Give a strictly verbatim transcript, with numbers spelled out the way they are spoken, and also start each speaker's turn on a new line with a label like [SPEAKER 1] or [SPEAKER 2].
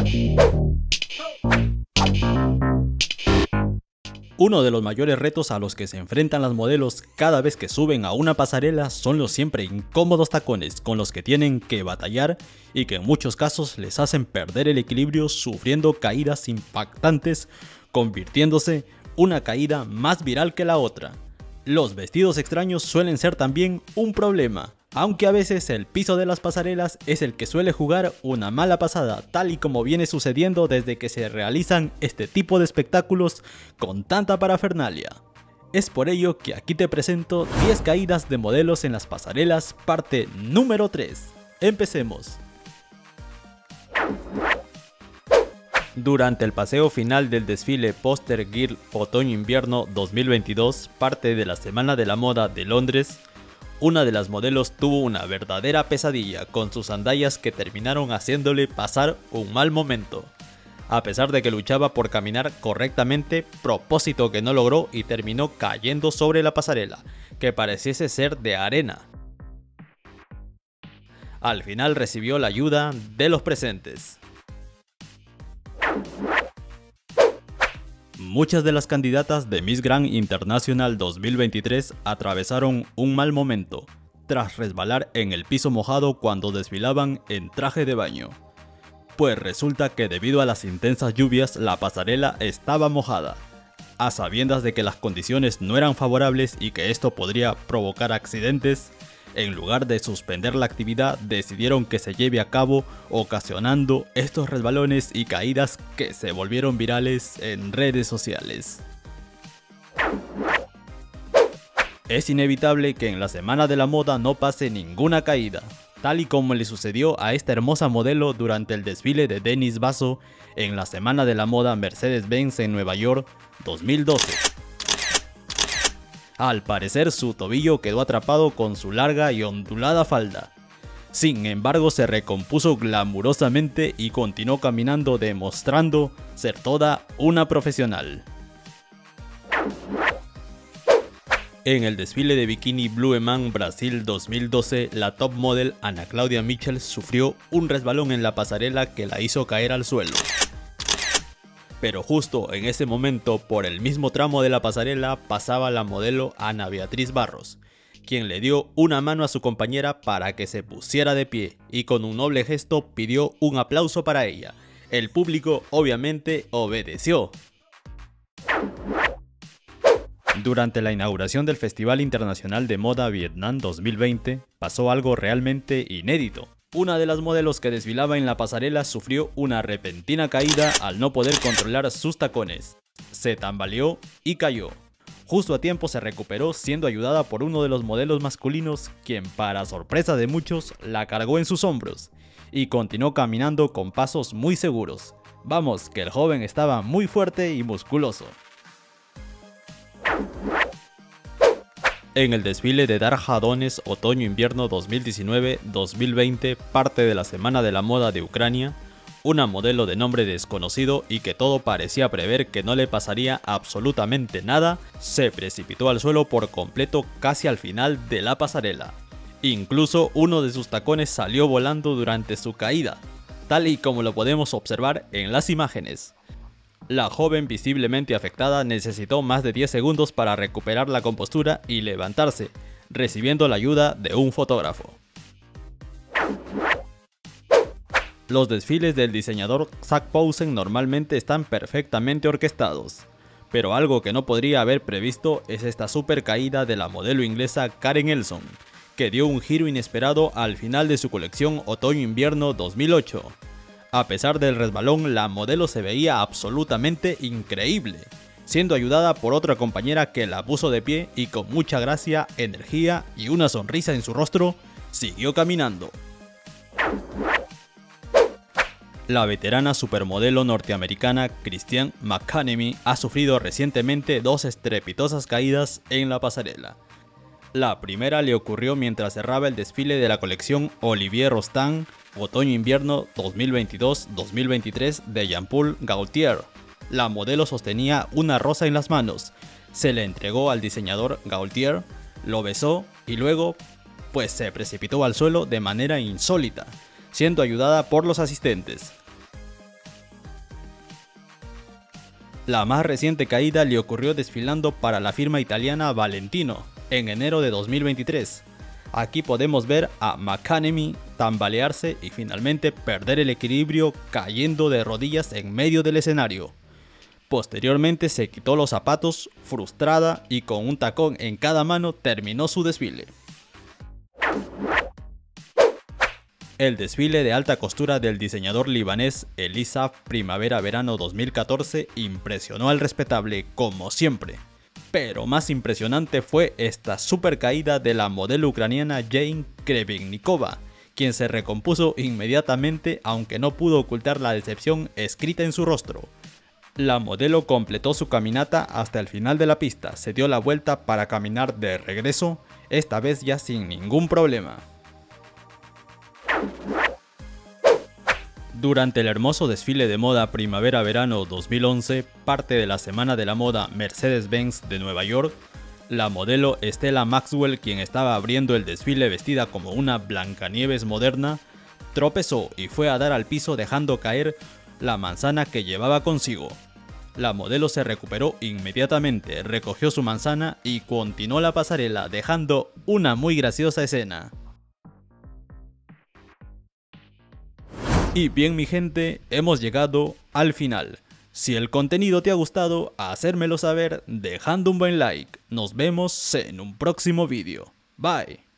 [SPEAKER 1] Uno de los mayores retos a los que se enfrentan las modelos cada vez que suben a una pasarela son los siempre incómodos tacones con los que tienen que batallar y que en muchos casos les hacen perder el equilibrio sufriendo caídas impactantes, convirtiéndose una caída más viral que la otra. Los vestidos extraños suelen ser también un problema, aunque a veces el piso de las pasarelas es el que suele jugar una mala pasada, tal y como viene sucediendo desde que se realizan este tipo de espectáculos con tanta parafernalia. Es por ello que aquí te presento diez caídas de modelos en las pasarelas, parte número tres. Empecemos. Durante el paseo final del desfile Poster Girl Otoño-Invierno dos mil veintidós, parte de la Semana de la Moda de Londres, una de las modelos tuvo una verdadera pesadilla con sus sandalias que terminaron haciéndole pasar un mal momento. A pesar de que luchaba por caminar correctamente, propósito que no logró y terminó cayendo sobre la pasarela, que pareciese ser de arena. Al final recibió la ayuda de los presentes. Muchas de las candidatas de Miss Grand International dos mil veintitrés atravesaron un mal momento, tras resbalar en el piso mojado cuando desfilaban en traje de baño. Pues resulta que debido a las intensas lluvias la pasarela estaba mojada. A sabiendas de que las condiciones no eran favorables y que esto podría provocar accidentes, en lugar de suspender la actividad decidieron que se lleve a cabo, ocasionando estos resbalones y caídas que se volvieron virales en redes sociales. Es inevitable que en la Semana de la Moda no pase ninguna caída, tal y como le sucedió a esta hermosa modelo durante el desfile de Dennis Basso en la Semana de la Moda Mercedes-Benz en Nueva York dos mil doce. Al parecer su tobillo quedó atrapado con su larga y ondulada falda. Sin embargo, se recompuso glamurosamente y continuó caminando, demostrando ser toda una profesional. En el desfile de bikini Blue Eman Brasil dos mil doce, la top model Ana Claudia Mitchell sufrió un resbalón en la pasarela que la hizo caer al suelo. Pero justo en ese momento, por el mismo tramo de la pasarela, pasaba la modelo Ana Beatriz Barros, quien le dio una mano a su compañera para que se pusiera de pie y con un noble gesto pidió un aplauso para ella. El público obviamente obedeció. Durante la inauguración del Festival Internacional de Moda Vietnam dos mil veinte, pasó algo realmente inédito. Una de las modelos que desfilaba en la pasarela sufrió una repentina caída al no poder controlar sus tacones. Se tambaleó y cayó. Justo a tiempo se recuperó siendo ayudada por uno de los modelos masculinos, quien para sorpresa de muchos la cargó en sus hombros y continuó caminando con pasos muy seguros. Vamos, que el joven estaba muy fuerte y musculoso. En el desfile de Darja Dones Otoño-Invierno dos mil diecinueve dos mil veinte, parte de la Semana de la Moda de Ucrania, una modelo de nombre desconocido y que todo parecía prever que no le pasaría absolutamente nada, se precipitó al suelo por completo casi al final de la pasarela. Incluso uno de sus tacones salió volando durante su caída, tal y como lo podemos observar en las imágenes. La joven, visiblemente afectada, necesitó más de diez segundos para recuperar la compostura y levantarse, recibiendo la ayuda de un fotógrafo. Los desfiles del diseñador Zac Posen normalmente están perfectamente orquestados, pero algo que no podría haber previsto es esta super caída de la modelo inglesa Karen Elson, que dio un giro inesperado al final de su colección Otoño-Invierno dos mil ocho. A pesar del resbalón, la modelo se veía absolutamente increíble, siendo ayudada por otra compañera que la puso de pie y con mucha gracia, energía y una sonrisa en su rostro, siguió caminando. La veterana supermodelo norteamericana Christiane McCanemy ha sufrido recientemente dos estrepitosas caídas en la pasarela. La primera le ocurrió mientras cerraba el desfile de la colección Olivier Rostand Otoño-Invierno dos mil veintidós dos mil veintitrés de Jean-Paul Gaultier. La modelo sostenía una rosa en las manos, se le entregó al diseñador Gaultier, lo besó y luego pues se precipitó al suelo de manera insólita, siendo ayudada por los asistentes. La más reciente caída le ocurrió desfilando para la firma italiana Valentino en enero de dos mil veintitrés. Aquí podemos ver a McAnemy tambalearse y finalmente perder el equilibrio cayendo de rodillas en medio del escenario. Posteriormente se quitó los zapatos, frustrada, y con un tacón en cada mano terminó su desfile. El desfile de alta costura del diseñador libanés Elisa Primavera-Verano dos mil catorce impresionó al respetable como siempre. Pero más impresionante fue esta super caída de la modelo ucraniana Jane Krevnikova, quien se recompuso inmediatamente aunque no pudo ocultar la decepción escrita en su rostro. La modelo completó su caminata hasta el final de la pista, se dio la vuelta para caminar de regreso, esta vez ya sin ningún problema. Durante el hermoso desfile de moda Primavera-Verano dos mil once, parte de la Semana de la Moda Mercedes-Benz de Nueva York, la modelo Stella Maxwell, quien estaba abriendo el desfile vestida como una Blancanieves moderna, tropezó y fue a dar al piso dejando caer la manzana que llevaba consigo. La modelo se recuperó inmediatamente, recogió su manzana y continuó la pasarela dejando una muy graciosa escena. Y bien mi gente, hemos llegado al final. Si el contenido te ha gustado, hacérmelo saber dejando un buen like. Nos vemos en un próximo vídeo. Bye.